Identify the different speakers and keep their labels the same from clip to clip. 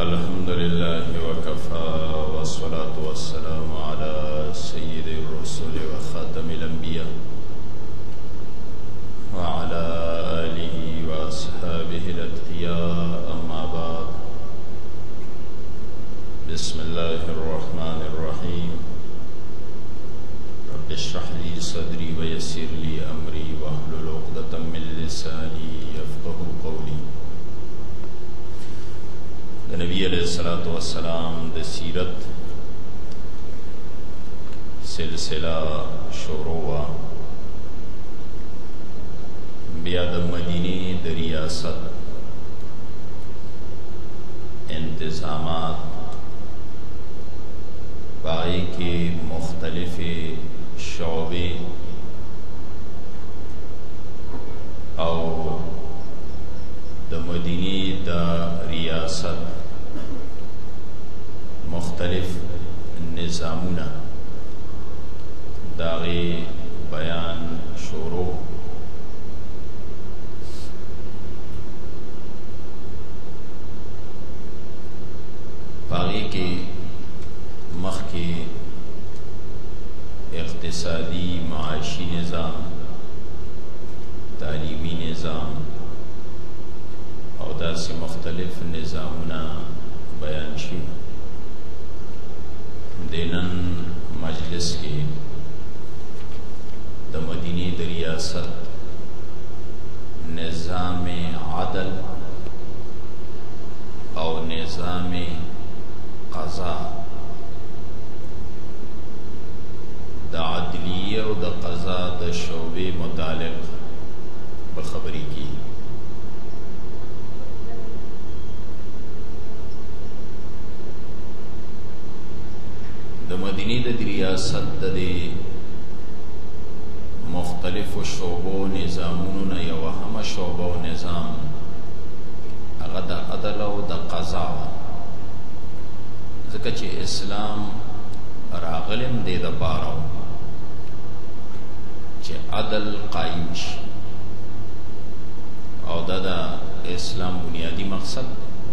Speaker 1: الحمد لله وكفى والصلاة والسلام على سيد الرسل وخاتم الأنبياء وعلى آله وأصحابه الأتقياء أما بعد بسم الله الرحمن الرحيم رب اشرح لي صدري ويسر لي أمري واحلل عقدة من لساني يفقهوا قولي نبی علیہ الصلوۃ والسلام د سیرت سلسلہ شروع بیا د مدینه د ریاست انتظامات باقی کے مختلف شعبے او د مدینه د ریاست مختلف نظامونه داغی بیان شروع باقی کے مخ کے اقتصادی معاشی نظام تعلیمی نظام او داسی مختلف نظامونه بیان شي دینن مجلس کې د مدینه د ریاست نظام عدل او نظام قضا د عدلیه او د قضا د شعبې متعلق به خبرې کی د مدینه د ریاست د مختلف شعبو نظامونو نه یو هم شعبو نظام هغه د عدل او د قضا ځکه چې اسلام راغلم دی د پاره چې عدل قائم شي او دا د اسلام بنیادی مقصد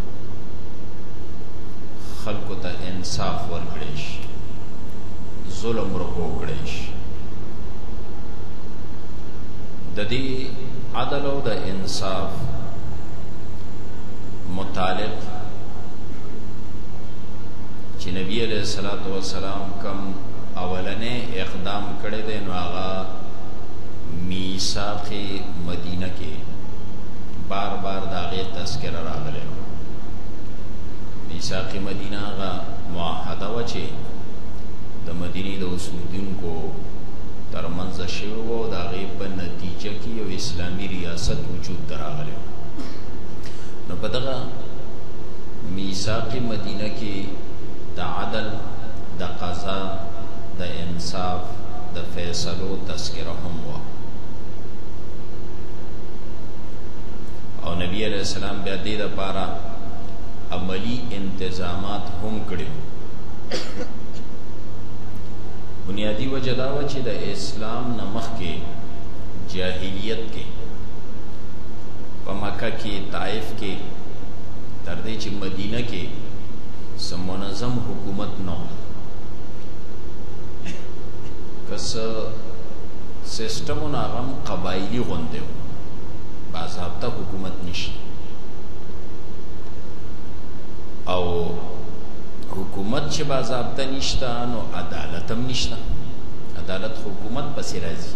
Speaker 1: خلکو ته انصاف ورکړي شي ظلم رکو کړی شي د دې عدل او د انصاف متعلق چې نبی علیہ الصلوۃ والسلام کم اولنې اقدام کړی دی نو هغه میثاق مدینه کې بار بار د هغې تذکره راغلی میثاق مدینه هغه معاهده وه چې د مدینه د اوسیدونکو ترمنځ شوی و د هغې په نتیجه کې یو اسلامي ریاست وجود ته راغلی نو په دغه میثاق مدینه کې د عدل د قضا د انصاف د فیصلو تذکره هم وه او نبی علیہ السلام بیا دې دپاره عملی انتظامات هم کړي بنیادی وجہ دا و چې د اسلام نه مخکې جاهلیت کې په مکه کې طائف کې تر دې چې مدینه کې سم منظم حکومت نه که څه سیسټمونه هغه هم قبایلي غوندې و باضابطه حکومت نشته او حکومت چې باضابطه نشته نو عدالت هم نشته عدالت حکومت پسې راځي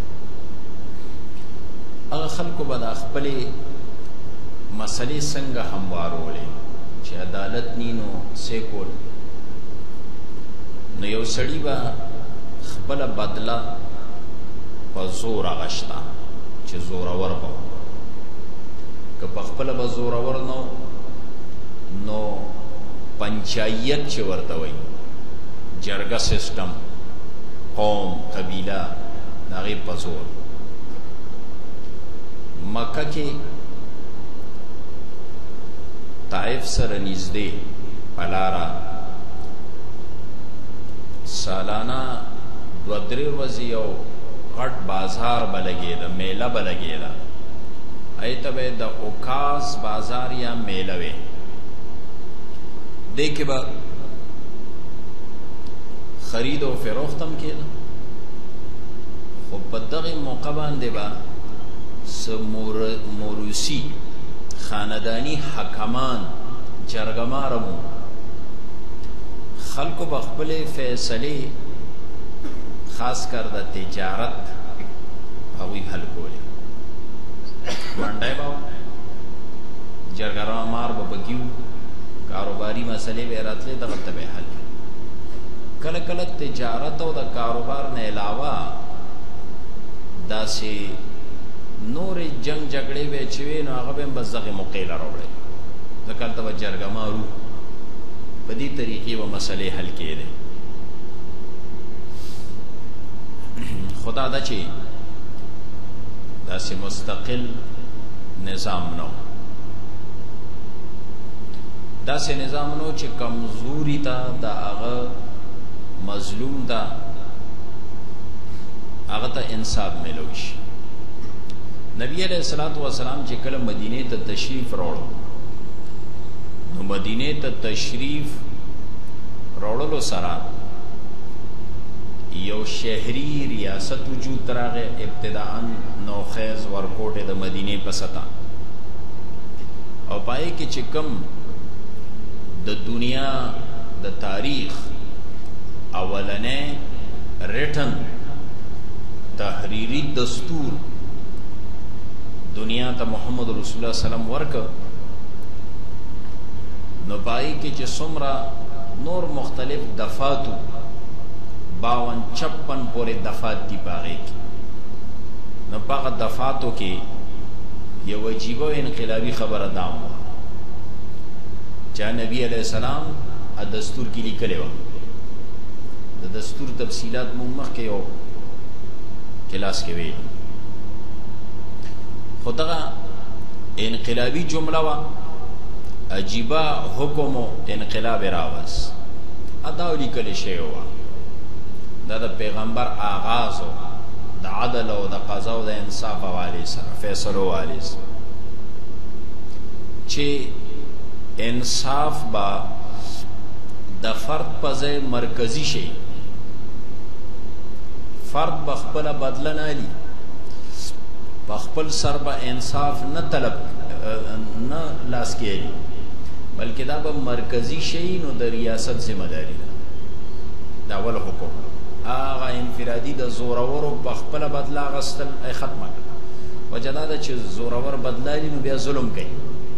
Speaker 1: هغه خلکو به د خپلې مسلې څنګه هموارولې چې عدالت نی نو څه کول نو یو سړي به خپله بدله په زور اغشته چې زورور به که په خپله به زورور نو پنچایت چې ورته وایي جرګه سیسټم قوم قبیله د هغې په زور مکه کې طائف سره نږدې په لاره سالانه دوه درې ورځې یو غټ بازار به لګېده میله به لګېده هغې ته به د اوکاس بازار یا میله وې دې کې به خرید او فروخت هم کېده خو په دغه موقع باندې به موروثي خاندانی حکمان جرګمارمو خلکو به خپلې فیصلې خاص کر د تجارت هغوی حل کولې منډی به جرګمار به پکې وو کاروباري مسلې به یې راتلې دغلته به یې حل کله کله تجارت او د کاروبار نه علاوه داسې نورې جنگ جګړې به چې وي نو هغه به هم بس دغې موقع له راوړی ځکه هلته به جرګمارو په دې طریقې به مسلې حل کېدې خو دا ده چې داسې مستقل نظام نه داسې نظام نه چې کمزوري ته د هغه مظلوم ته هغه ته انصاف میلوي شي نبی علیہ الصلوۃ والسلام چې کله مدینه ته تشریف راوړ نو مدینه ته تشریف راوړلو سره یو شهري ریاست وجود راغی ابتداءً نوخیز ورکوټه د مدینه په سطح او پای کې چې کوم د دنیا د تاریخ اولنې ریټن تحریری دستور دنیا ته محمد رسول الله سلام ورک نو پای کې چې څومره نور مختلف دفاتو 52-56 پورې دفات دي پاغې کې نو پاغه دفاتو کې یو عجیبه انقلابی خبره دام و چې نبی علیہ السلام ا دستور کې لیکلی و د دستور تفصیلات مونږ مخکې یو کلاس کې ویل خو دغه انقلابی جمله و عجیبه حکم و انقلاب راوز اداو لیکلی شوی و دا د پیغمبر آغاز و د عدل او د قضا او د انصاف حواله سره فیصلو حواله سره چې انصاف با د فرد په ځای مرکزی شي فرد بخپل بدل نه لی بخپل سر به انصاف نه طلب نه لاس کېږي بلکې دا به مرکزی شي نو د ریاست ذمہ داری ده دا اول حکم هغه انفرادي د زورورو بخپل بدل اغستل ای ختمه وجه دا ده چې زورور بدلالي نو بیا ظلم کوي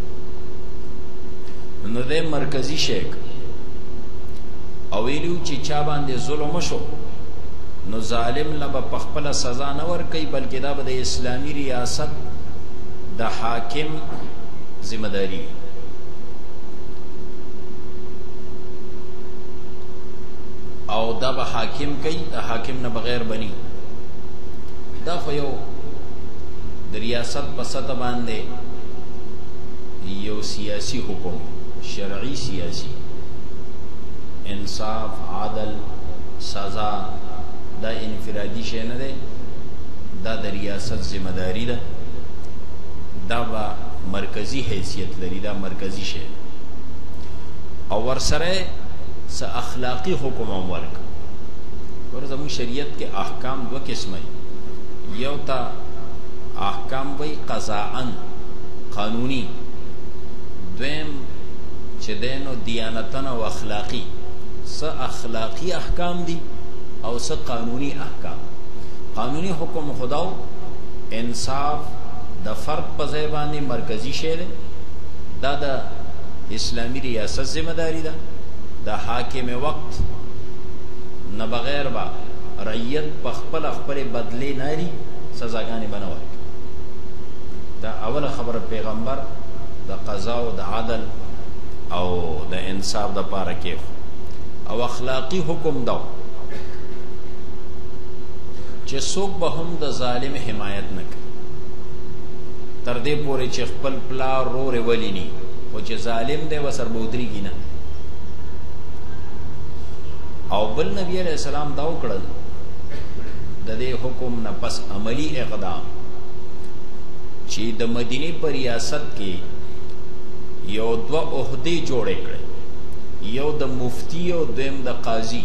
Speaker 1: نو د مرکزی شیک او ویلو چې چا باندې ظلم شو نو ظالم لبا پخپل سزا نه ور کوي بلکې دا به د اسلامي ریاست د حاکم ذمہ داری او دا به حاکم کوي د حاکم نه بغیر بني دا خو یو د ریاست په سطح باندې یو سیاسی حکم شرعی سیاسی انصاف عدل سزا دا انفرادی شی نه دی دا د ریاست ذمہ داری ده دا با مرکزی حیثیت لري دا مرکزی شی او ورسره س اخلاقی حکم هم ورک ورزمون شریعت کې احکام دو قسمه یو تا احکام وی قضاءً قانونی دویم چې دینو دیانتن او اخلاقی س اخلاقی احکام دی او س قانونی احکام قانونی حکم خداو انصاف د فرد په ځای باندې مرکزی شی دی دا د اسلامی ریاست ذمہ داری ده دا حاکم وقت نه بغیر با رعیت په خپل بدلی ناری سزاګانې بنوي دا اول خبر پیغمبر د قضا او د عدل او د انصاف د پاره کې او اخلاقی حکم دا چې څوک به هم د ظالم حمایت نه کوي تر دې پورې چې خپل پلار رور ولینی او چې ظالم دی وسر بودري کینه او بل نبی علیہ السلام دا وکړل د دې حکم نه پس عملی اقدام چې د مدینه پر ریاست کې یو دو عہدې جوړې کړې یو د مفتی او دویم د قاضی.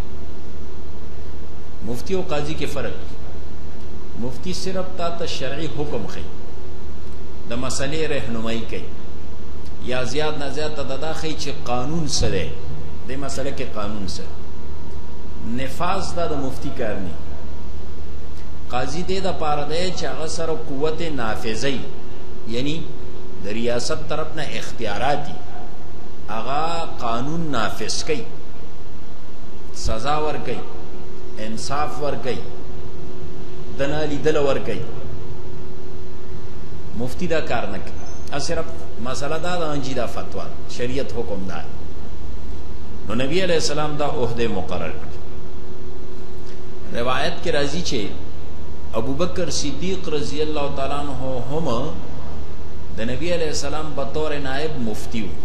Speaker 1: مفتی او قاضی کې فرق. مفتی صرف تا ته شرعي حکم خي، د مسلې رهنمایي کوي، یا زیات نه زیات ته دا خي چې قانون څه دی، د مسله کې قانون څه. نفاذ دا د مفتی کار نه. قاضی دې د پاره دی چې هغه سره قوت نافذي، یعنی د ریاست طرف نه اختیارات دي، هغه قانون نافذ کوي، سزا ور کوي، انصاف ور کوي، دنا لیدل ور کوي. مفتی دا کار نه کوي، صرف مسله دا ده چې دا فتوا شریعت حکم ده. نو نبی علیہ السلام دا عہده مقرر کړ. روایت کې راځي چې ابوبکر صدیق رضی اللہ تعالی عنہ هم د نبی علیہ السلام بطور نائب مفتی وو.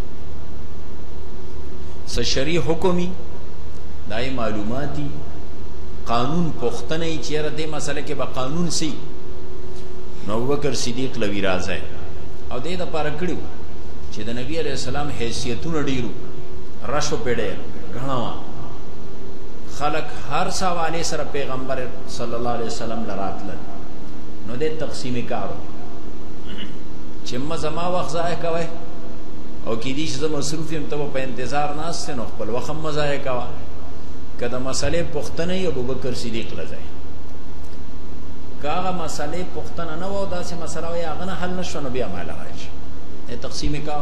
Speaker 1: س شریع حکمی دای معلوماتی قانون پختنه چیرې د مسله کې به قانون سی. نو ابوبکر صدیق لوی راځي او دې د پاره کړیو چې د نبی علیہ السلام حیثیتونه ډیرو، رشو پیډه غنوا خلق هر سواله سره پیغمبر صلی الله علیه وسلم لراتل. نو دې تقسیم کارو چې مزما وخت ضایع کوي او کې دې چې مصروف يم ته په انتظار ناست نو خپل وخت مزایع کوا. کله مسئله پختنه ابوبکر صدیق لځي، کاغه مسئله پختنه نه و دا چې مسله وي هغه نه حل نشو نو بیا مال راځي. دې تقسیم کا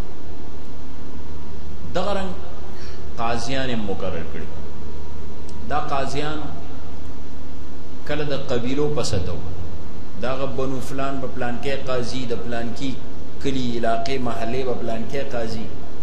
Speaker 1: دغرن قاضیان مقرر کړي. دا قاضیان کله د قبیلو پسدو، دا بنو فلان په پلان کې قاضي، د پلان کې کلی علاقې محلې په پلان کې قاضي،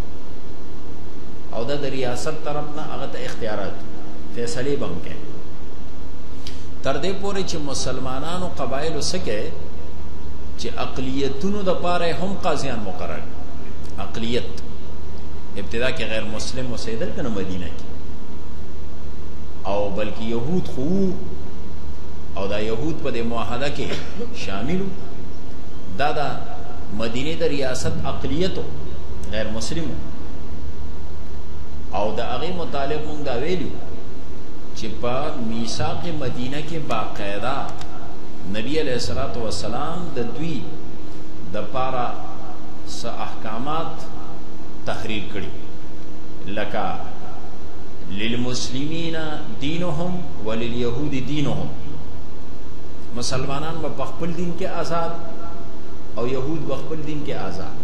Speaker 1: او د ریاست طرف نه هغه ته اختیارات فیصله بم کې. تر دې پورې چې مسلمانانو قبایل وسکه چې اقلیتونو د پاره هم قاضیان مقرر. اقلیت ابتدا کې غیر مسلم اوسېدل کنه مدینه کې، او بلکې یهود خو او دا یهود په دې معاهده کې شاملو. دا د مدینه د ریاست اقلیتو غیر مسلم، او د هغه مطالب مونږ دا ویلو چې په میثاق مدینه کې باقاعده نبی علیہ الصلوۃ والسلام د دوی د پاره س احکامات تحریر کړي، لکه للمسلمین دینهم وللیهود دینهم. مسلمانان په خپل دین کې آزاد او يهود په خپل دین کې آزاد،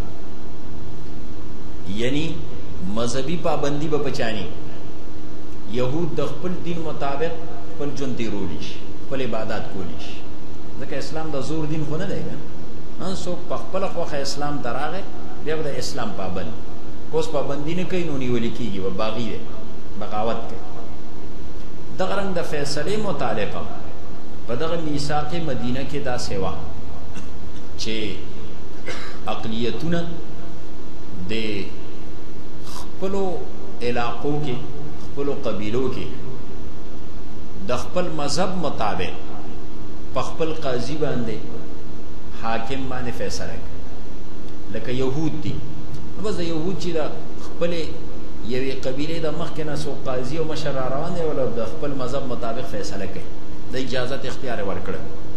Speaker 1: یعنی مذهبي پابندي به بچانی. يهود د خپل دین مطابق خپل ژوند تیرولی شي، خپل عبادت کولی شي، ځکه اسلام د زور دین خو نه دی. ان څوک په خپل خوښه اسلام دراغه بیا د اسلام پابند کوس پابندی نه کوي نو نیول کیږي و باغی دی، بغاوت کوي. دغه رنګ د فیصله متعلقه په دغه میثاق مدینه کې دا سیوا چې اقلیتونه د خپلو علاقو کې خپلو قبیلو کې د خپل مذهب مطابق په خپل قاضي باندې حاکم باندې فیصله کوي. لکه یهود دي، بس د یهود چې د خپل یوې قبیلې د مخکې نه څوک قاضي او مشر را روان دی ولا د خپل مذهب مطابق فیصله کوي، د اجازت اختیار ورکړه.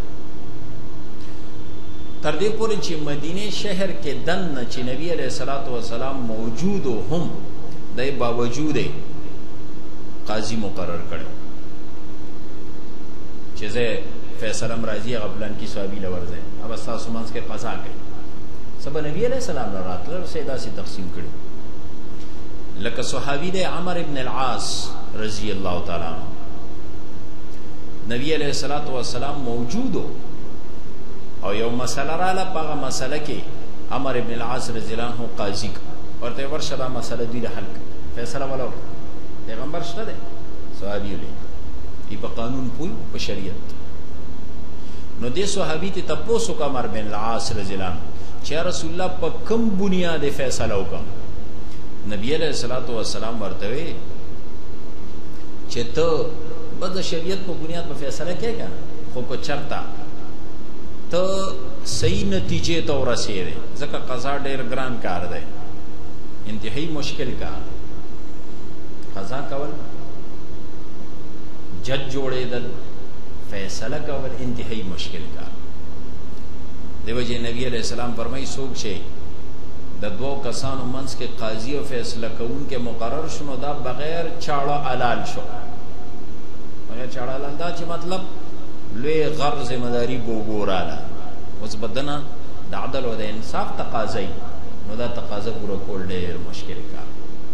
Speaker 1: تر دې پورې چې مدینه شهر کې دننه چې نبی علیہ الصلوۃ والسلام موجود هم د باوجود قاضي مقرر کړي چې زه فیصله مرضی غبلن کی صحابی لورځه اب تاسو مانس کې قضا کوي. سبا نبی علیہ السلام راتل سیدا سی تقسیم کړي. لکه صحابی د عمر ابن العاص رضی الله تعالی عنہ، نبی علیہ الصلوۃ والسلام موجود او یو مسله را ل پاغه مسله کې عمر ابن العاص رضی الله عنه قاضي ورته ورشه دا مسله دی د حل فیصله ولو پیغمبر شته ده صحابي له ای په قانون پوي په شریعت. نو دې صحابي ته تاسو کا عمر بن العاص رضی الله عنه چې رسول الله په کوم بنیاد فیصله وکړ؟ نبی علیہ الصلوۃ والسلام ورته چې ته بد شریعت په بنیاد په فیصله کې کنه خو کو چرتا ته صحیح نتیجې ته ورسېږي، ځکه قضا ډېر ګران کار دی. انتهایی مشکل کار قضا کول جج جوړېدل فیصله کول انتهایی مشکل کار دیو جی نبی علیہ السلام فرمائی څوک چې د دوو کسانو منځ کې قاضي او فیصله کوونکی مقرر شنو دا بغیر چاړه حلال شو بغیر چاړه حلال دا چې مطلب لوی غر ذمہداری بوګوراله اوس بدنه د عدل او د انصاف تقاضی نو دا تقاضا پورا کول ډېر مشکل کار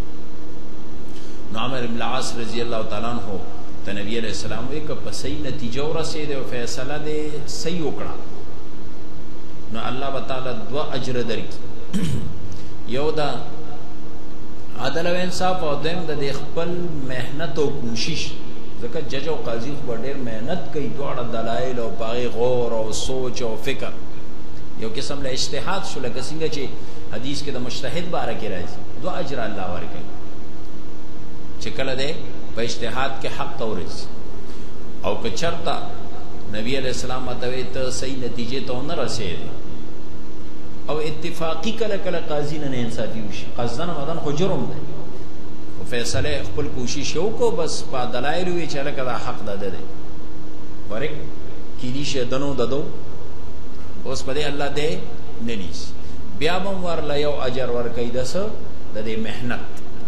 Speaker 1: نو عمرو بن العاص رضی الله تعالی عنہ ته نبی علیہ السلام وی که په صحیح نتیجه ورسېده او فیصله دې صحیح وکړه نو الله تعالی 2 اجر درکړي یو دا عدل او انصاف او دیم د خپل مهنت او کوشش ځکه جج او قاضي خو ډېر مهنت کوي دواړه دلایل او پاغي غور او سوچ او فکر یو قسم له اجتهاد شو لکه څنګه چې حدیث کې د مجتهد باره کې راځي 2 اجر الله ورکړي چې کله دې په اجتهاد کې حق تورث او که چرته نبی علیہ السلام ته ته صحیح نتیجه ته نه رسېږي او اتفاقی کله کله قاضی نه انصافي وشي قصدن مدن خو جرم دی او فیصله خپل کوشش وکړو بس په دلایل وی چې لکه دا حق ده ده ورک کیدی شه دنو ددو اوس په دې الله دې نه نیس بیا هم ورله یو اجر ورکړي دسه د دې مهنت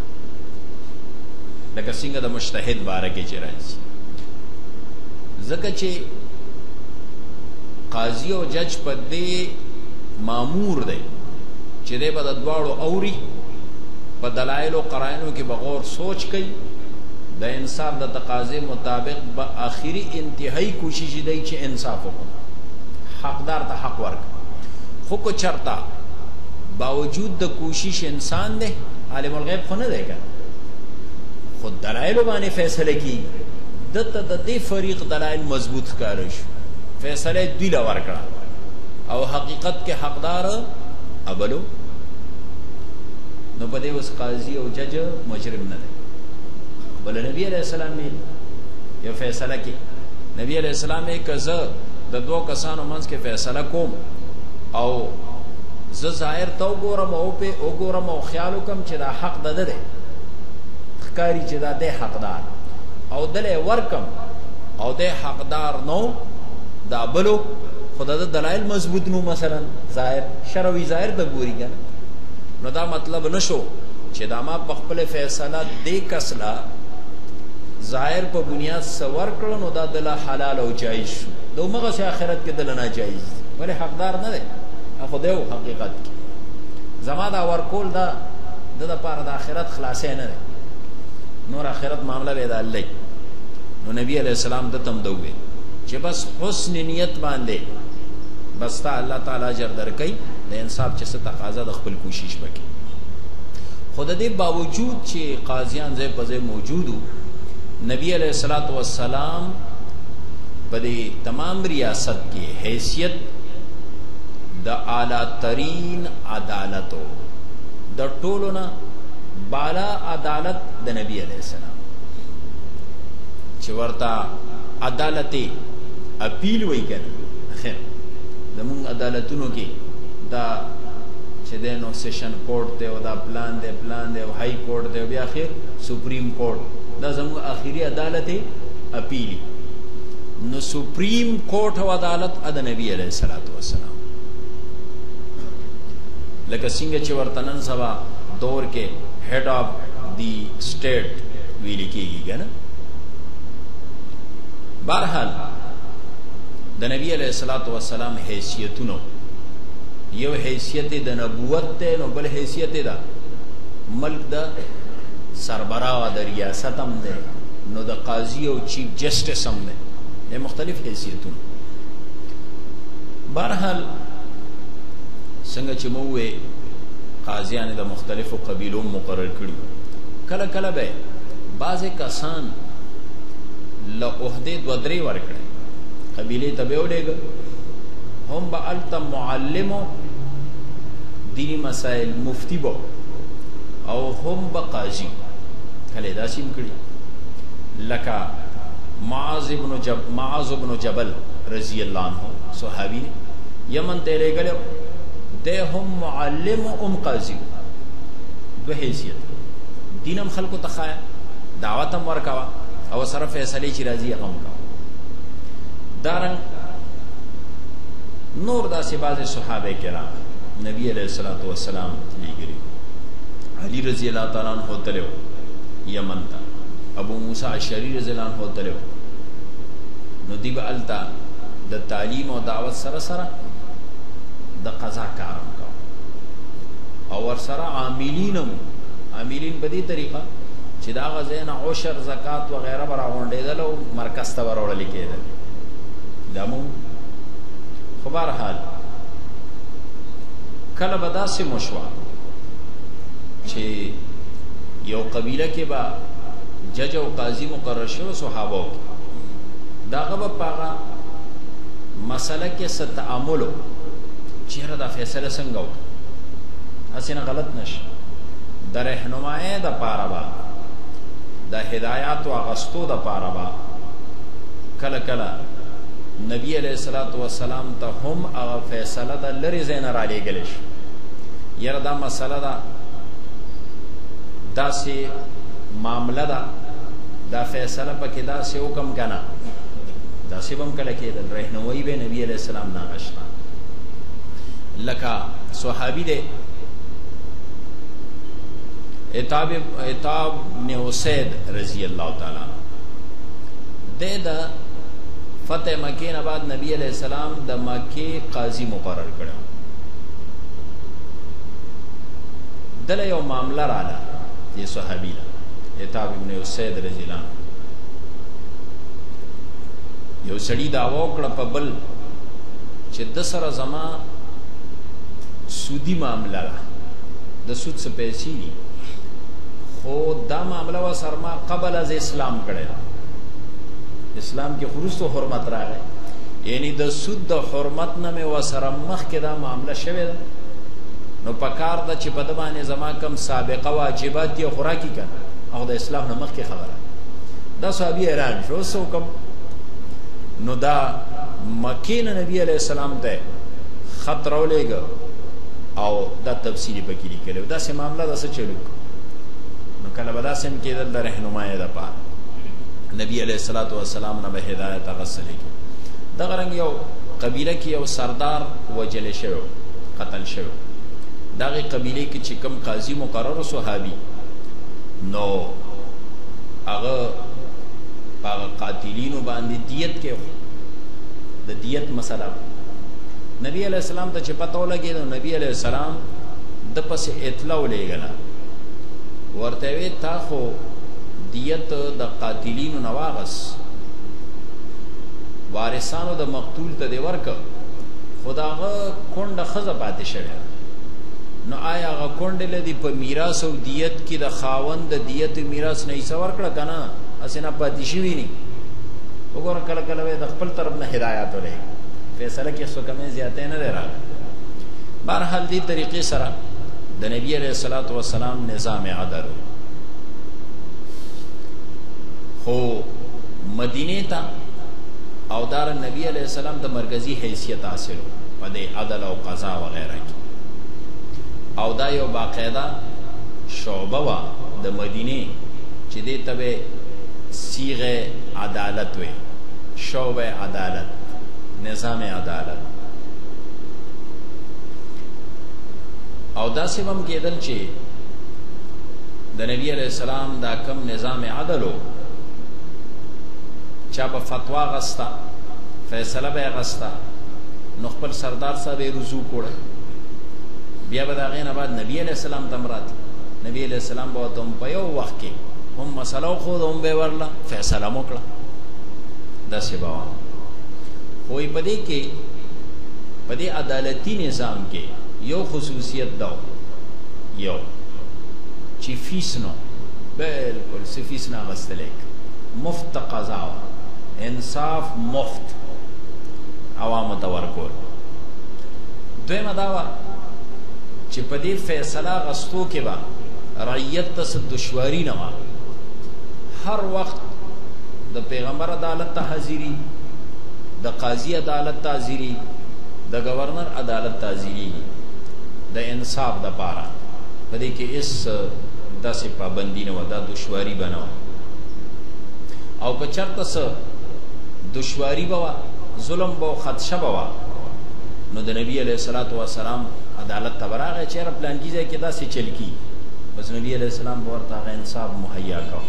Speaker 1: لکه څنګه د مجتهد باره کې چې راځي ځکه چې قاضي او جج په دې مامور دی چې دې په دواړو اوري په دلایل او قرائنو کې بغور سوچ کوي د انصاف د تقاضې مطابق به آخري انتهایی کوشش دی چې انصاف وکړي حقدار ته حق ورکړي خو کو چرتا باوجود د کوشش انسان دی عالم الغیب خو نه دی کنه خود دلائل باندې فیصله کی دته د دې فریق دلائل مضبوط کار شو فیصله دوی لا ورکړه او حقیقت کې حقدار ابلو نو بده اوس قاضي او جج مجرم نه دی بل نبی علیہ السلام یو فیصله کی نبی علیہ السلام کزه د 2 کسانو منځ کې فیصله کوم او ز ظاهر تو ګورم او په وګورم او خیال وکم چې دا حق ده ده کاری چې دا د حقدار او دله ورکم او د حقدار نو دا بلو خدای د دلایل مضبوط نو مثلا ظاهر شرعي ظاهر د ګوري کنه نو دا مطلب نشو چې دا ما په خپل فیصله د کسلا ظاهر په بنیاد سور کړو نو دا د حلال او جایز شو دومره چې آخرت کې دل نه جایز ولی حقدار نه دی خو دیو حقیقت کې زما دا ورکول دا د لپاره د آخرت خلاصې نه دی نور آخرت معاملہ به د الله نو نبی علیہ السلام د تم دوی چې بس حسن نیت باندې بس تا الله تعالی اجر درکې د انصاف چې څه تقاضا د خپل کوشش وکړي خود دې باوجود چې قاضیان ځای په ځای موجودو نبی علیہ الصلوۃ والسلام په دې تمام ریاست کې حیثیت د اعلی ترین عدالتو د ټولو نه بالا عدالت د نبی علیہ السلام چې ورته عدالت اپیل وای کړي خیر زمون عدالتونو کې دا چې د نو سیشن کورټ ته او دا پلان دی او های کورټ دی بیا اخر سپریم کورټ دا زمون اخیری عدالت اپیل نو سپریم کورټ او عدالت د نبی علیہ الصلوۃ والسلام لکه څنګه چې ورته نن سبا دور کې head of the state ویل کېږي کنه بهرحال د نبی علیہ الصلوۃ والسلام حیثیتونو یو حیثیت د نبوت ته نو بل حیثیت د ملک د سربراہ د ریاست هم ده نو د قاضي او چیف جسټس هم ده د مختلف حیثیتونو بهرحال څنګه چې مو وې قاضیان د مختلفو قبیلو مقرر کړي کله کله به بعض کسان له عہده 2-3 ورکړي قبیله ته به ولېګ هم به الته معلم دینی مسائل مفتی بو او هم به قاضي کله دا سیم کړي لکه معاذ بن جبل رضی الله عنه صحابي یمن ته لګلو ده هم معلم قاضي دو حیثیت دینم خلکو ته خایا دعوت هم ورکوه او سره فیصلې چې راځي هغه هم کوه دارنګ نور داسې بعضې صحابه کرام نبی علیه الصلاة والسلام لیږلي علی رضی الله تعالی عنہ تللی و یمن ته ابو موسی اشعری رضی الله عنہ تللی و نو دی به هلته د تعلیم او دعوت سره سره د قضا کار هم کوه او ورسره عاملین په دې طریقه چې د هغه ځای نه عشر زکات وغیره به راغونډېدل او مرکز ته به راوړلې کېدل دا مو خو بهرحال کله به داسې مو شوه چې یو قبیله کې به جج او قاضي مقرر شوی صحابو کې د هغه به په هغه مسله کې څه تعامل و چې یاره دا فیصله څنګه وکړو هسې نه غلط نشي د رهنمایۍ دپاره به د هدایاتو اغستو دپاره به کله کله نبی علیه الصلاة والسلام ته هم هغه فیصله د لرې ځای نه رالیږلی شي یاره دا مسله ده داسې معامله ده دا فیصله پکې داسې حکم که نه داسې به هم کله کېدل رهنمایي به نبی علیه السلام نه غشته لکه صحابي دی عتاب بن اسید رضی اللہ تعالی عنہ دی د فتح مکې نه بعد نبی علیہ السلام د مکې قاضي مقرر کړو دله یو معامله رااله دې صحابي له عتاب بن اسید رضی الله عنه یو سړي دعوا وکړه په بل چې د سره زما سودی معامله ده د سود څه پیسې دي خو دا معامله و سره ما قبل از اسلام کړی اسلام کې وروسته حرمت راغی یعنی د سود د حرمت نه مې و سره مخکې دا معامله شوې ده نو پکار ده چې په ده باندې زما کم سابقه واجبات دي خوراکي کنه او د اسلام نه مخکې خبره دا صحابي حیران شو اوس وکم نو دا مکې نه نبي علیه السلام ته خط راولېږه او دا تفصیلي پکې لیکلی و داسې معامله ده څه چلو نو کله به داسې هم کېدل د رهنمایۍ دپاره نبی علیه الصلاة والسلام نه به هدایت اغوستلی کېږي دغه رنګ یو قبیله کې یو سردار وجلی شوی قتل شوی د هغې قبیلې کې چې کوم قاضي مقرر صحابي نو هغه په هغه قاتلینو باندې دیت کې د دیت مسله نبی علیه السلام ته چې پته ولګېده نو نبی علیه السلام د پسې اطلاع ولېږله ورته وی تا خو دیت د قاتلینو نه واغس وارثانو د مقتول ته دې ورکه خو د هغه کونډه ښځه پاتې شوې نو آیا هغه کونډې له دې په میراث او دیت کې د خاوند د دیت میراث نه حصه ورکړه که نه هسې نه پاتې شوي ني وګوره کله کله د خپل طرف نه هدایت ولېږي فیصله کې څه کمې زیاتې نه دی راغلی بهرحال دې طریقې سره د نبی علیه الصلاة والسلام نظام عدل خو مدینې ته او دار نبی علیه السلام د مرکزی حیثیت حاصل په دې عدل او قضا وغیره کې او دا یو باقاعده شعبه وه د مدینې چې دې ته به صیغه عدالت وی شعبه عدالت نظام عدالت او داسې هم کېدل چې د نبی علیه السلام دا کم نظام عدل و چا به فتوا غسته فیصله به یې غسته نو خپل سردار صاحب یې رجوع کړی بیا به د هغې نه بعد نبی علیه السلام ته هم راتلی نبی علیه السلام به ورته په یو وخت کې هم مسله وښوده هم به یې ورله فیصله هم وکړه داسې به وه خو په دې کې په دې عدالتي نظام کې یو خصوصیت دا یو چې فیس نو بالکل څه فیس نه اخیستلی مفت قضا وه انصاف مفت عوامو ته ورکول دویمه دا وه چې په دې فیصله اخیستو کې به رعیت ته څه دشواري نه وه هر وخت د پیغمبر عدالت ته حاضري د قاضي عدالت ته حاضري د گورنر عدالت ته حاضري د انصاف دپاره په دې کې اس داسې پابندي نه وه، دا دشواري به نه وه. او که چېرته څه دشواري به وه، ظلم به و، خدشه به وه، نو د نبي علیه الصلاة والسلام عدالت ته به راغی چېرې پلانکي ځای کې داسې چل کي، بس نبي علیه السلام به ورته هغه انصاف مهیا کوه.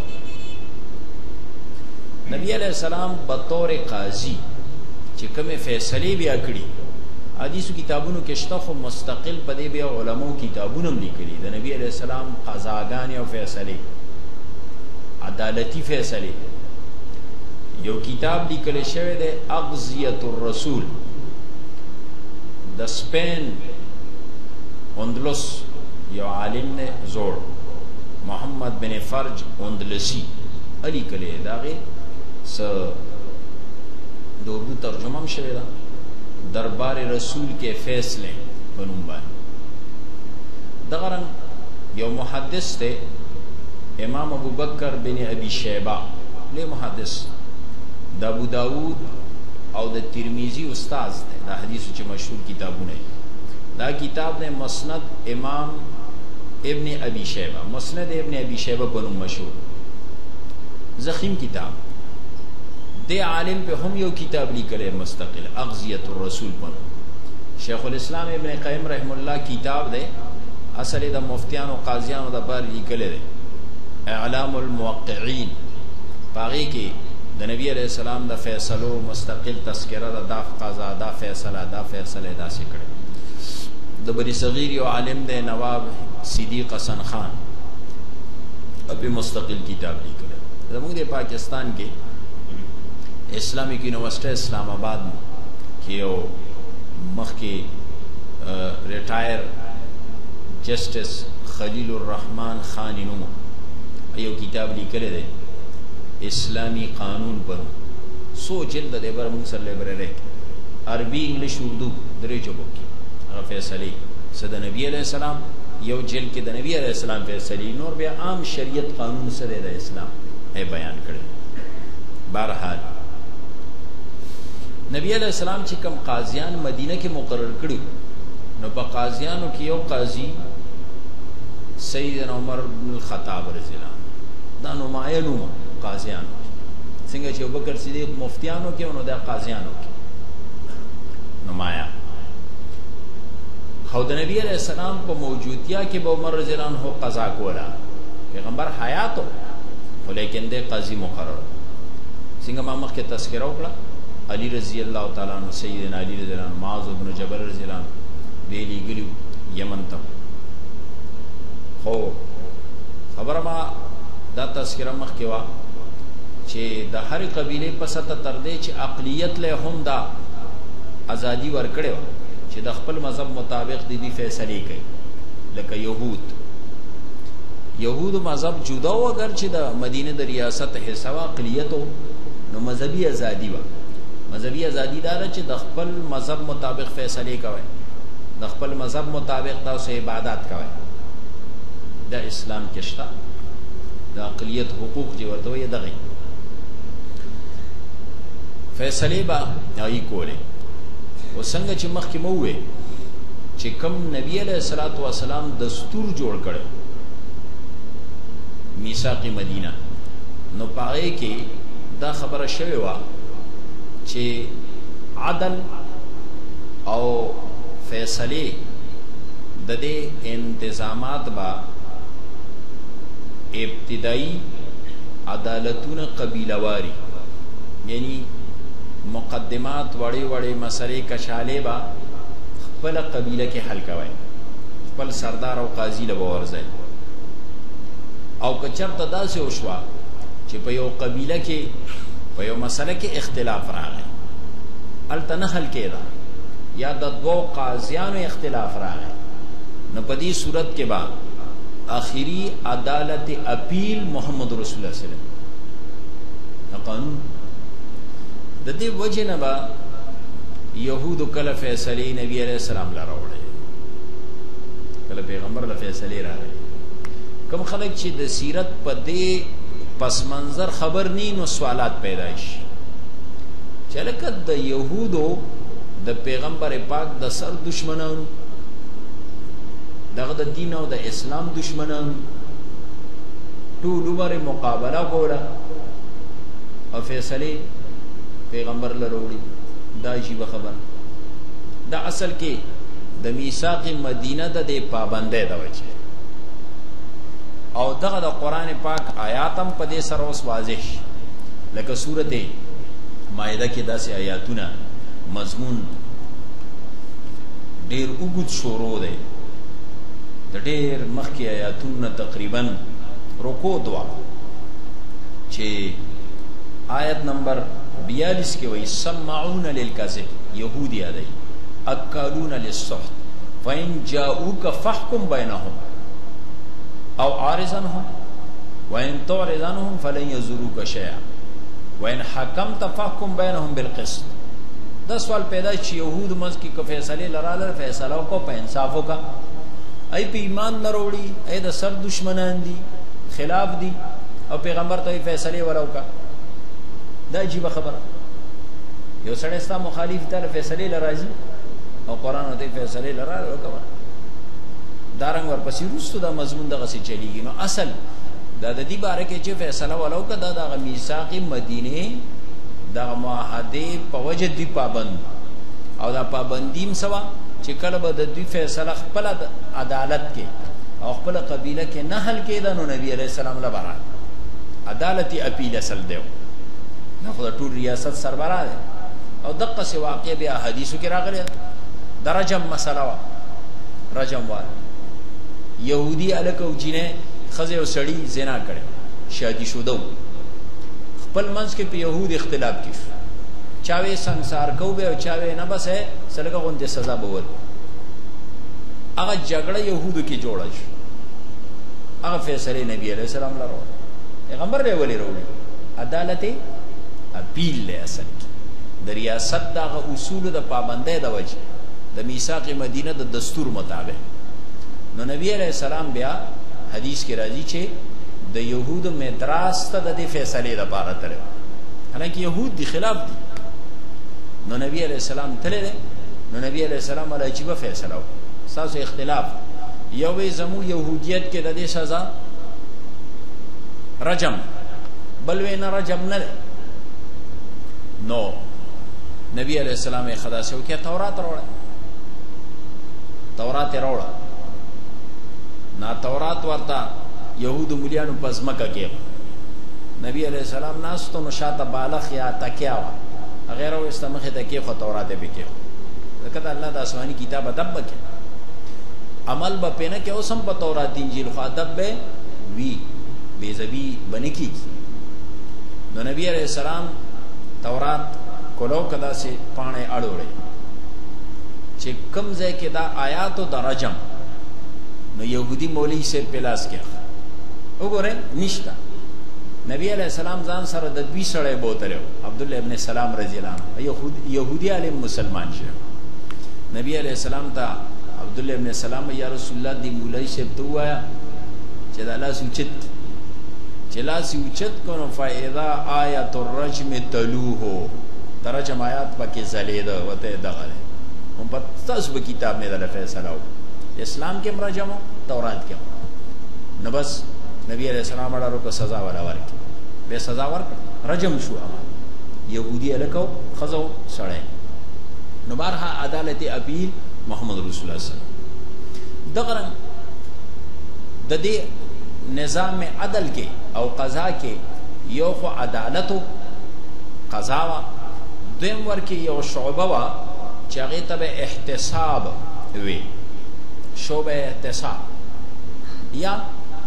Speaker 1: نبی علیہ السلام بطور قاضی چې کومې فیصلې بیا کړي، حدیثو کتابونو کې شته، خو مستقل په دې بیا علماو کتابونه هم لیکلي د نبی علیہ السلام قضاګانې او فیصلې، عدالتي فیصلې. یو کتاب لیکلی شوی دی اغزیة الرسول، د سپین اندلس یو عالم دی زوړ، محمد بن فرج اندلسی لیکلی دی. د هغې د اردو ترجمه هم شوې ده، دربار رسول کے فیصلے په نوم باندې. دغه رنګ یو محدث دی امام ابو بکر بن ابي شیبه، لوی محدث، د ابو داود او د ترمیزی استاذ دی، دا حدیثو چې مشهور کتابونه دي. دا کتاب دی مسند امام ابن ابي شیبه، مسند ابن ابي شیبه په نوم مشهور، ضخیم کتاب. دے عالم پہ ہم یو کتاب لیکلے مستقل اغزیة الرسول پر. شیخ الاسلام ابن قیم رحم اللہ کتاب دے اصل دا مفتیان و قاضیان دا بار لیکلے دے اعلام الموقعین، پاگی کی دا نبی علیہ السلام دا فیصلو مستقل تذکرہ دا قضا دا فیصلہ دا سکڑے. دا بری صغیر یو عالم دے نواب صدیق حسن خان اپی مستقل کتاب لیکلے. دا مونگ دے پاکستان کے اسلامک یونیورسٹی اسلام آباد کې یو مخکې ریټایر جسټس خلیل الرحمن خان نومو یو کتاب لیکلی دی اسلامی قانون پر، 100 جلد دی، بر موږ سره لایبرری عربي انګلیش اردو درې ژبو کې هغه فیصلې څه د نبي علیه السلام، یو جلد کې د نبي علیه السلام فیصلې، نور بیا عام شریعت قانون څه دی د اسلام بیان کړی. بهرحال نبی علیہ السلام چې کم قاضیان مدینه کې مقرر کړي، نو په قاضیانو کې یو قاضي سیدنا عمر بن الخطاب رضی الله عنه، دا نمایه نوم قاضیانو څنګه چې ابوبکر صدیق مفتیانو کې، نو دا قاضیانو کې نمایه. خو د نبی علیہ السلام په موجودتیا کې به عمر رضی الله عنه قضا کوله، پیغمبر حیاتو خو لیکن دی قاضي مقرر. څنګه ما مخکې تذکره وکړه، علی رضی اللہ تعالیٰ عنہ، سیدنا علی رضی اللہ عنہ، معاذ بن جبل رضی اللہ عنہ بیلی گلیو یمن تا. خو خبر ما دا تذکره مخکې وه چې د هرې قبیلې په سطح تر دې چې اقلیت له هم دا ازادي ورکړې وه چې د خپل مذهب مطابق د دې فیصلې کوي. لکه یهودو مذهب جدا و، اگر چې د مدینه د ریاست حصه وه اقلیتو، نو مذهبي ازادي وه. مذهبی ازادی داره چې د خپل مذهب مطابق فیصله کوي، د خپل مذهب مطابق تاسو عبادت کوي. دا اسلام کې شته، د اقلیت حقوق چې ورته وي دغه فیصله به هغه کوله. او څنګه چې مخکې مو وې چې کوم نبی علیہ الصلوۃ والسلام دستور جوړ کړو میثاق مدینه، نو پاره کې دا خبره شوی و چې عدل او فیصله د دې انتظامات با ابتدائی عدالتونه قبیلواری، یعنی مقدمات وړې وړې مسلې کشالې با خپل قبیله کې حل کوي، خپل سردار او قاضي له ورځي. او که چېرته داسې وشوه چې په یو قبیله کې په یو مسله کې اختلاف راغی، هلته نه حل کېده، یا د دوو قاضیانو اختلاف راغی، نو په دې صورت کې به آخری عدالت اپیل محمد رسول الله صلی الله علیه وسلم قانون. د دې وجې نه به یهودو کله فیصلې نبی علیہ السلام له راوړې، کله پیغمبر له فیصلې راغلې. کوم خلک چې د سیرت په دې پس منظر خبر نی، نو سوالات پیدا شي چې لکه د یهودو د پیغمبر پاک د سر دشمنانو، دغه د دین او د اسلام دشمنان ټول عمر مقابله کوله او فیصله پیغمبر لروړي دا عجیب خبر دا اصل کې د میثاق مدینه د پابندۍ د وجه او دغه د قران پاک آیاتم په دې سره اوس واضح لکه سورته مائده کې داسې آیاتونه مضمون ډیر وګد شروع دی د ډیر مخکې آیاتونه تقریبا رکو دوا چې آیت نمبر 42 کې وایي سمعون للکذب یهودی دی اکالون للسحت فإن جاءوك فاحكم بينهم او عارضنهم وإن تعرض عنهم فلن يضروك شيئا وإن حكمت فاحكم بينهم بالقسط دا سوال پیدا چې یهود مز کې فیصله لراله فیصله کو په انصاف وکا ای په ایمان نه وروړي ای د سر دشمنان دي خلاف دي او پیغمبر ته فیصله وروکا دا عجیب خبره یو سړی ستا مخالف ته فیصله لراځي او قرآن ته فیصله لراله وکا دارنګ ورپسې روستو دا مضمون دغه څه چلیږي نو اصل دا د دې باره کې چې فیصله وروکا دا د میثاق مدینه دا معاهده په وجه دی پابند او دا پابندیم سوا چې کله به د دوی فیصله خپل عدالت کې او خپل قبیله کې نه حل کېده نو نبی علیہ السلام لپاره عدالتي اپیل اصل دیو نو خو ټول ریاست سربراه دی او دغه څه واقع بیا حدیثو کې راغلی د رجم مسله وا رجم وال يهودي الکو جنې خزه او سړی زنا کړي شادي شودو خپل منځ کې په يهود اختلاف کیف چاوي ਸੰسار کو به او چاوي نه بس ہے سلګه غونډه سزا بول هغه جګړه يهودو کې جوړه شو هغه فیصله نبی عليه السلام لرو پیغمبر به ولي وروړي عدالت اپیل له اصل د ریاست د اصول د پابندۍ د وجه د میثاق مدینه د دستور مطابق نو نبی عليه السلام بیا حدیث کې راځي چې د يهود مدراس ته د فیصله لپاره تل حالانکه يهود دي خلاف دي نو نبی عليه السلام تل نو نبی عليه السلام عجیب فیصله ساسو اختلاف یو وی زمو يهودیت کې د دې سزا رجم بل وینا رجم نه نو نبی عليه السلام خدا سو کې تورات راوړل نا تورات ورته يهود مليانو پزمکه کې نبی عليه السلام ناستو نو شاته بالغ یا تکیا غیر او استمخه تکي خو تورات به کې کله الله د آسماني کتاب ادب کې عمل به پنه کې اوسم په تورات انجیل خو ادب به وی بیزبی بنه کی نو نبی عليه السلام تورات کولو کدا سي پانه اړوړې چې کم ځای کې دا آیات او درجم نو يهودي مولوی سے پلاس کې وګوره نشتا نبی علیہ السلام ځان سره د دوی سره بوتلو عبد الله ابن سلام رضی الله عنه يهودي عالم مسلمان شه نبی علیہ السلام ته عبد الله ابن سلام یا رسول الله دی مولای شه توایا چې دا لاس اوچت چې لاس اوچت کونو فائدہ آیت الرجم تلوه ترجم آیات پکې زلیده وته دغه هم په تاسو په کتاب مې د فیصله اسلام کې مرجم تورات کې نو بس نبی علیہ السلام اړه کو سزا ولا ورکړي به سزا ورکړ رجم شو يهودي الکو خزو سړی نو بارها عدالت اپیل محمد رسول الله صلی الله علیه وسلم دغه د دې نظام عدل کې او قضا کې یو خو عدالت او قضا وا دیم ورکه یو شعبه وا چې هغه ته احتساب وي شعبه احتساب یا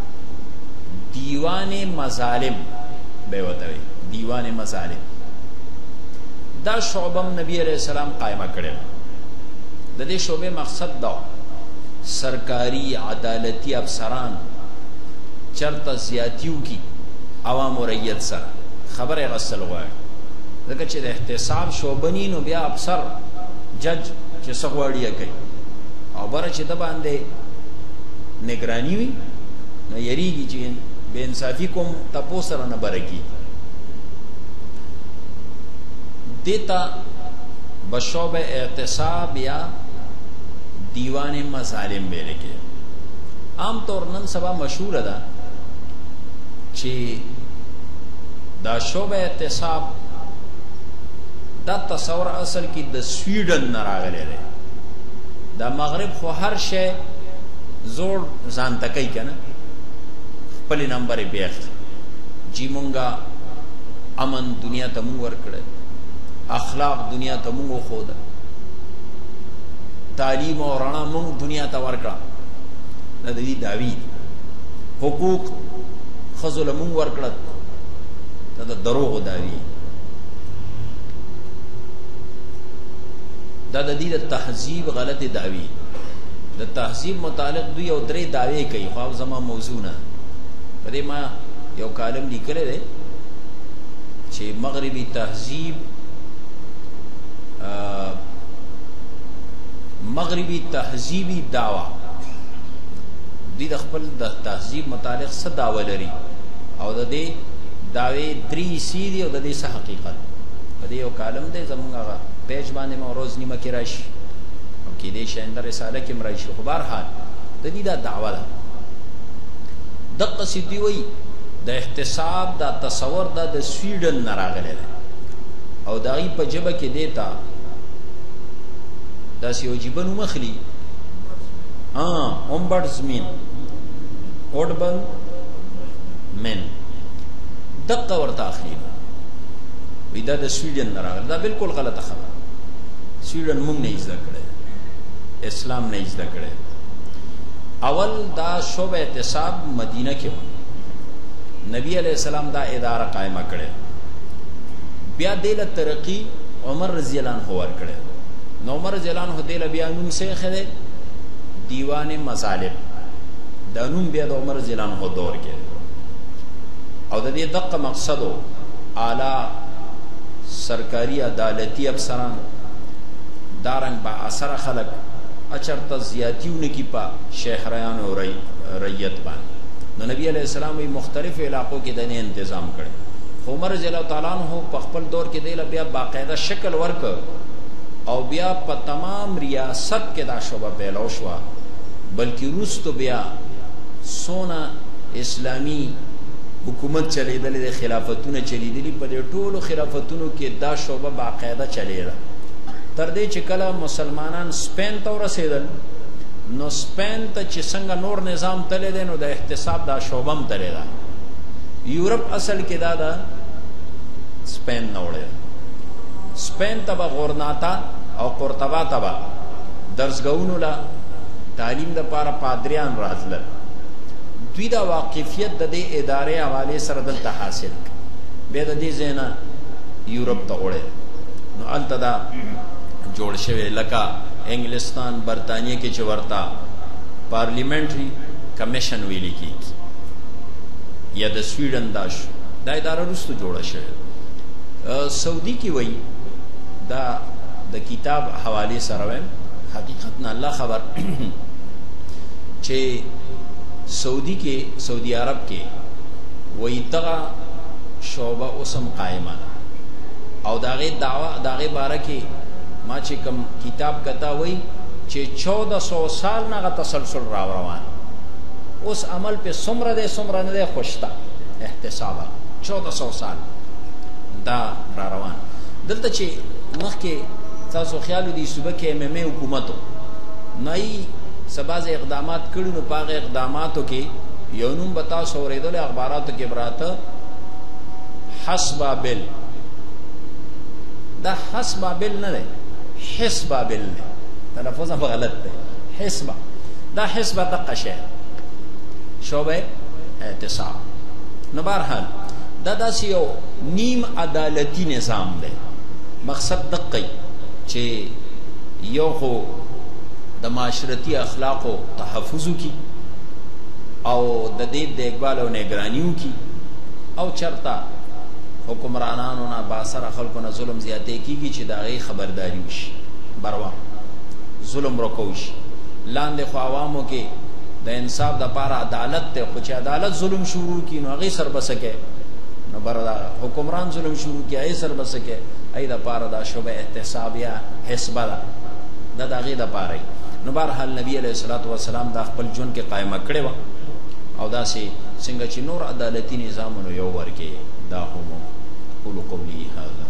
Speaker 1: دیوان مظالم به وتوي دیوان مظالم دا شعبه نبی علیہ السلام قائمه کړل د دې شعبه مقصد دا سرکاری عدالتی افسران چرته زیاتیو کی عوام و رعیت سره خبره غسل غواړي ځکه چې د احتساب شعبنی نو بیا افسر جج چې سغواړي کوي او بره چې د باندې نگرانی وي نو یریږي چې بے انصافی کوم تپو سره نه برکی دیتا بشعب اعتصاب یا دیوان مظالم بیره کې عام طور نن سبا مشهور ده چې دا شعبه اعتصاب دا تصور اصل کې د سویډن نه راغلی دی. دا مغرب خو هر شی زوړ ځان ته کوي که نه، خپلې نمبر یې بیخ جی مونږه امن دنیا ته مونږ ورکړی، اخلاق دنیا ته مونږ وښوده، تعلیم او رڼا مونږ دنیا ته ورکړه. دا د دې دعوی حقوق ښځو له مونږ ورکړه، دا د دروغو دعوی. دا د دې د تهذیب غلطې دعوی. د تهذیب متعلق دوی یو درې دعوی کوي، خو زما موضوع نه. په دې ما یو کالم لیکلی دی چې مغربي تهذیب مغربي تهذیبی دعوه، دوی د خپل د تهذیب متعلق څه دعوه لري او د دې دعوې درې حصې دي او د دې څه حقیقت. په دې یو کالم دی زمونږ هغه پیج باندې ما روز نیمه کې راشي او کیدای شي انده رساله کې م راشي. خو بهرحال د دې دا دعوه ده. دقسې دوی وایي د احتساب دا تصور دا د سویډن نه راغلی دی او د هغې په ژبه کې دې ته داسې یو عجیبه نوم اخلي، اومبډزمین، اوډبن مین، دقه ورته اخلي. وی دا د سویډن نه راغلی. دا بالکل غلطه خبره. سویډن موږ نه زده کړی، اسلام نه زده کړی. اول دا شعبه اعتصاب مدینه کې و، نبی علیہ السلام دا اداره قائمه کړې، بیا دې له ترقی عمر رضی الله عنه ورکړې. نو عمر رضی الله عنه دې له بیا نوم سیخه دی دیوان مظالم. دا نوم بیا د عمر رضی الله عنه دور کې او د دې دقه مقصد و اعلی سرکاری عدالتی افسران دارنګ با اثر خلق اچرته زیاتیونه کی په شهریان او ریت باندې. نو نبی علیہ السلام مختلف علاقوں کې دنه تنظیم کړي. عمر رضی الله تعالی عنہ په خپل دور کې دی بیا باقاعده شکل ورک او بیا په تمام ریاست کې دا شوبه پیلو شو، بلکې روستو بیا سونا اسلامی حکومت چلیدلې د خلافتونه چلیدلې په دې ټولو خلافتونو کې دا شوبه باقاعده چلیده تر دې چې کله مسلمانان سپین ته ورسېدل. نو سپین ته چې څنګه نور نظام تللی دی نو د احتساب دا شعبه هم تللی ده. یورپ اصل کې دا ده سپین نه وړی. سپین ته به غورناتا او قرطبه ته به درسګاهونو له تعلیم دپاره پادریان راتلل. دوی دا واقفیت د دې ادارې حوالې سره دلته حاصل کړ، بیا د دې ځای نه یورپ ته وړی. نو هلته دا جوړ شوی لکه انګلستان برطانیه کې چې ورته پارلیمنټري کمیشن ویلي کېږي، یا د سویډن دا شو، دا اداره وروسته جوړه شوې. سعودي کې وایي دا د کتاب حوالې سره وایم حقیقت نه الله خبر چې سعودي کې سعودي عرب کې وایي دغه شعبه اوس هم قایمه ده او د هغې دعوه د هغې باره کې ما چې کوم کتاب کتا وای چې 1400 سال نه غا تسلسل روان. اوس عمل په څومره دی څومره نه دی خوشته احتسابه 1400 سال دا را روان. دلته چې مخکې تاسو خیال دی صوبه کې MMA حکومتو نه څه بعضې اقدامات کړي، نو په هغه اقداماتو کې یو نوم به تاسو اورېدلی اخباراتو کې براته حسبابل. دا حسبابل نه دی، حسبابل دی، تلفظ هم غلط دی. حسبه دا حسبه دقه شی شعبه اعتصاب. نو بهرحال دا داسې یو نیم عدالتي نظام دی. مقصد دقه چې یو خو د معاشرتي اخلاقو تحفظ وکړي او د دې دیکبال او نگراني وکړي او چرته حکمرانانو نه باثره خلکو نه ظلم زیاتې کېږي چې د هغې خبرداري وشي، بروا ظلم رکو شي. لاندې خو عوامو کې د انصاف دپاره عدالت دی، خو چې عدالت ظلم شروع کړي نو هغې سر به څه کوي؟ نو بره دا حکمران ظلم شروع کړي هغې سر به څه کوي؟ هغې دپاره دا شعبه احتساب یا حسبه ده، دا د هغې دپاره. نو بهرحال نبی علیه الصلاۃ والسلام دا خپل ژوند کې قائمه کړې وه او داسې څنګه چې نور عدالتي نظامونو یو ورکې دا هم قولوا قولي هذا